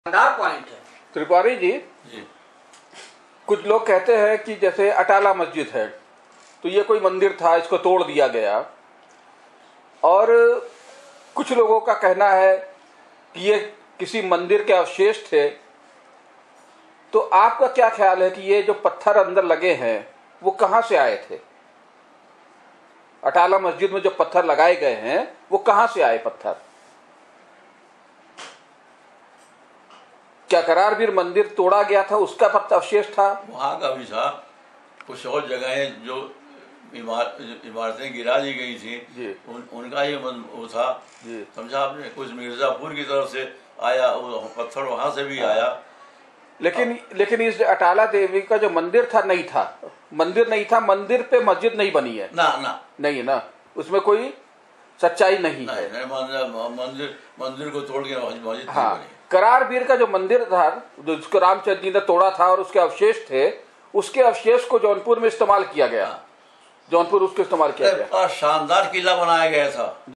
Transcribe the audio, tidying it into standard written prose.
शानदार पॉइंट है। त्रिपाठी जी, कुछ लोग कहते हैं कि जैसे अटाला मस्जिद है तो ये कोई मंदिर था, इसको तोड़ दिया गया, और कुछ लोगों का कहना है कि ये किसी मंदिर के अवशेष थे। तो आपका क्या ख्याल है कि ये जो पत्थर अंदर लगे हैं वो कहां से आए थे? अटाला मस्जिद में जो पत्थर लगाए गए हैं वो कहां से आए पत्थर? क्या करारवीर मंदिर तोड़ा गया था उसका पत्थर अवशेष था? वहाँ का भी था। कुछ और जगहें जो इमारतें गिरा दी गई थी उनका ही वो था। समझा आपने? कुछ मिर्जापुर की तरफ से आया वो पत्थर, वहां से भी आया। लेकिन इस अटाला देवी का जो मंदिर था नहीं था, मंदिर नहीं था, मंदिर पे मस्जिद नहीं बनी है ना नहीं है ना, उसमें कोई सच्चाई नहीं है। मंदिर को तोड़ के मस्जिद हाँ, नहीं बनी। करारवीर का जो मंदिर था जिसको रामचंद्र जी ने तोड़ा था और उसके अवशेष थे, उसके अवशेष को जौनपुर में इस्तेमाल किया गया। जौनपुर उसको इस्तेमाल किया गया। शानदार किला बनाया गया था।